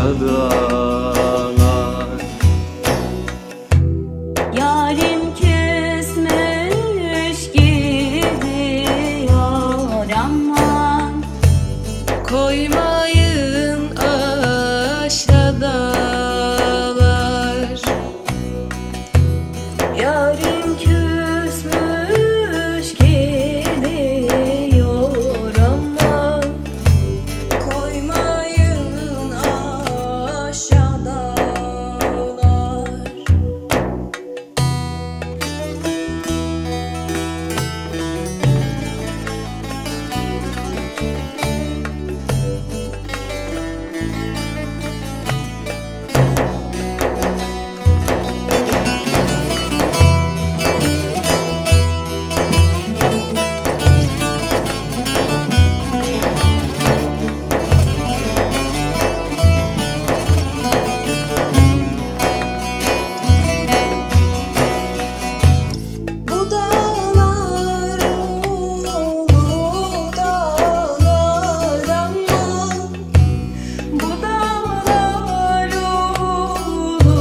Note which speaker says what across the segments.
Speaker 1: aşağıdalar.
Speaker 2: Yarim küsmüş gidiyor aman,
Speaker 3: koymayın aşağıdalar.
Speaker 2: yarim küsmüş gidiyor aman,
Speaker 3: Koymayın aşağıdalar. Bu dağlar ulu dağlar aman,
Speaker 2: bu dağlar ulu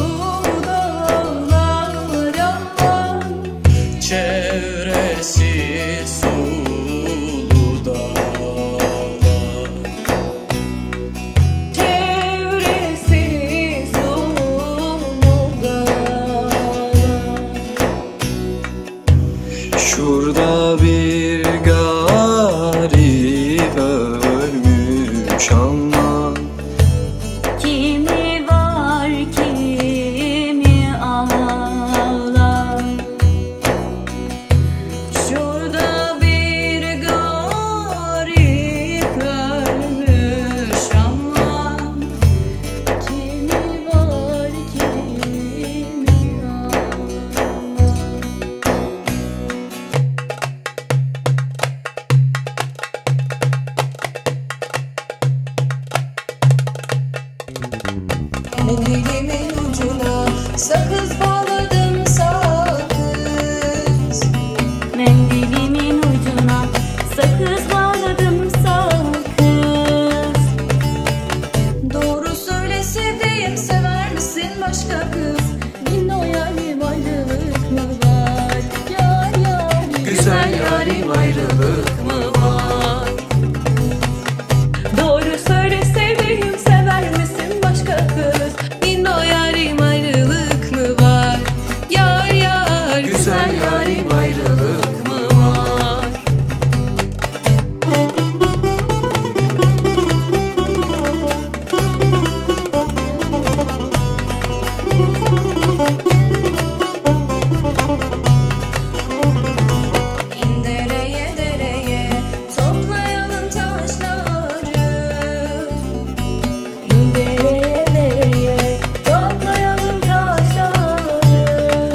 Speaker 2: dağlar aman,
Speaker 1: Çevresi sulu dağlar.
Speaker 2: çevresi sulu dağlar.
Speaker 1: Şurada bir garip ölmüş aman,
Speaker 2: Kimi var kimi ağlar.
Speaker 3: şurada bir garip ölmüş aman,
Speaker 2: Kimi var kimi ağlar.
Speaker 3: mendilimin ucuna sakız bağladım sakız.
Speaker 2: Mendilimin ucuna sakız bağladım sakız.
Speaker 3: Doğru söyle sevdiğim, sever misin başka kız?
Speaker 2: Yine o yarim ayrılık mı var? Yar yarim,
Speaker 1: güzel yarim ayrılık mı var?
Speaker 2: doğru söyle sevdiğim, sever misin başka kız?
Speaker 3: Yine o yarim ayrılık mı var? Yar yar
Speaker 1: Güzel yarim ayrılık mı var?
Speaker 3: dereye dereye toplayalım taşları.
Speaker 2: Dereye dereye toplayalım taşları.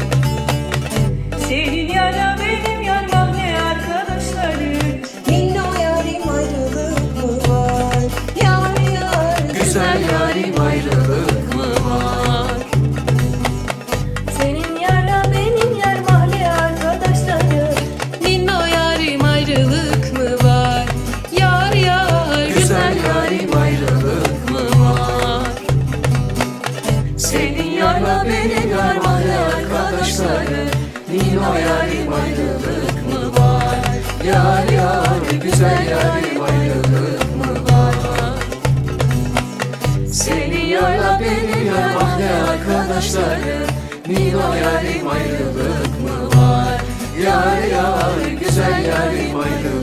Speaker 2: Senin yara benim yarma ne arkadaşları.
Speaker 3: Yine o yarim ayrılık mı var? Yar yar
Speaker 1: Güzel yarim ayrılık mı var?
Speaker 2: Senin yara benim yar mahalle arkadaşları.
Speaker 3: Yine o yarim ayrılık mı var? Yar yar
Speaker 1: Güzel yarim ayrılık mı var? Senin yarla benim yar mahalle arkadaşları. Nino yarim ayrılık mı var? Yar yar güzel yarim ayrılık mı var? Senin yarla benim yar mahalle arkadaşları. Nino yarim ayrılık mı var? Yar yar güzel yarim ayrılık